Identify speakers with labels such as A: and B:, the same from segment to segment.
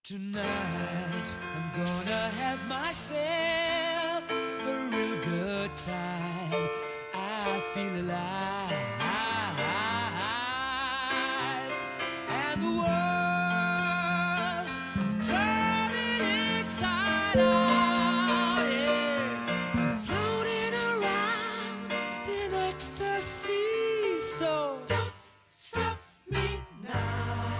A: Tonight, I'm gonna have myself a real good time. I feel alive, and the world, I'm turning inside out. Yeah. I'm floating around in ecstasy, so don't stop me now.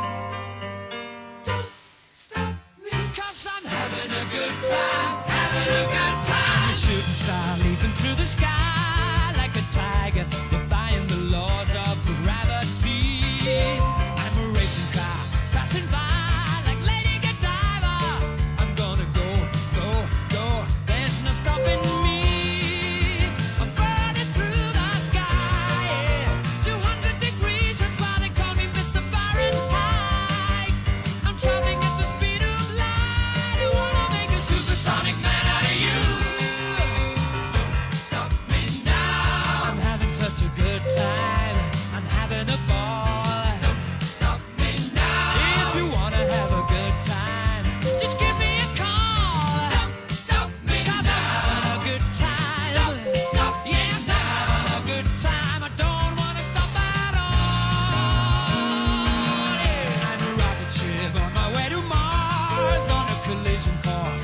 A: Having a good time, having a good time. A shooting star leaping through the sky like a tiger, defying the laws of gravity. I'm a racing car passing by like Lady Godiva. I'm gonna go, go, go. There's no stopping me. I'm burning through the sky, yeah. 200 degrees, that's why they call me Mr. Fahrenheit. I'm traveling at the speed of light. Supersonic man out of you. Don't stop me now. I'm having such a good time. I'm having a ball. Don't stop me now. If you wanna have a good time, just give me a call. Don't stop me now. I'm having a good time. Don't stop me now. Yes, I'm having a good time. I don't wanna stop at all. Yeah. I'm a rocket ship on my way to Mars on a collision course.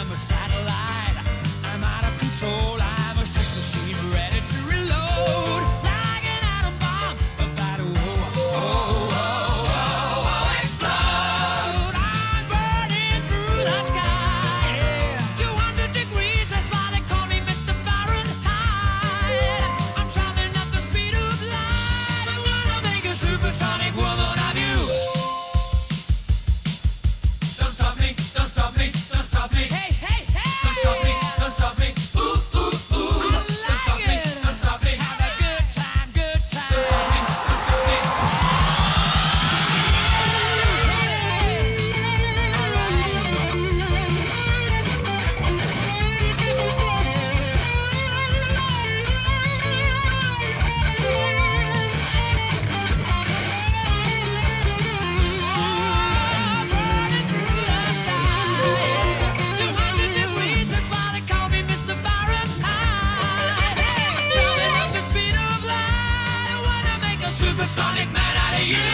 A: I'm out of control, I'm a sex machine ready to reload. Like an atom bomb, about to explode. I'm burning through the sky, yeah. 200 degrees, that's why they call me Mr. Fahrenheit. I'm traveling at the speed of light. I'm gonna make a supersonic woman of you. Don't stop me, don't stop me, don't stop me. Hey, hey, hey! Don't stop me, ooh, ooh, ooh. Don't stop me, don't stop me. Have a good time, good time. Don't stop me, don't stop me. Burning through the sky. 200 degrees, that's why they call me Mr. Fahrenheit. I'm traveling at the speed of light. I wanna make a supersonic man out of you.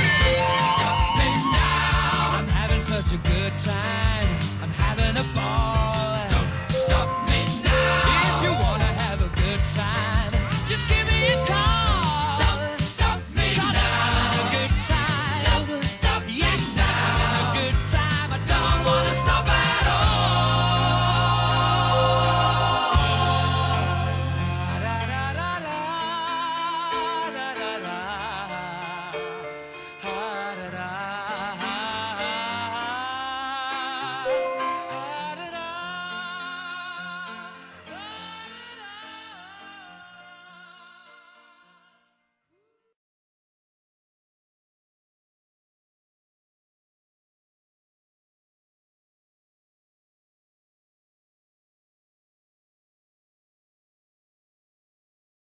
A: Stop me now. I'm having such a good time. I'm having a ball.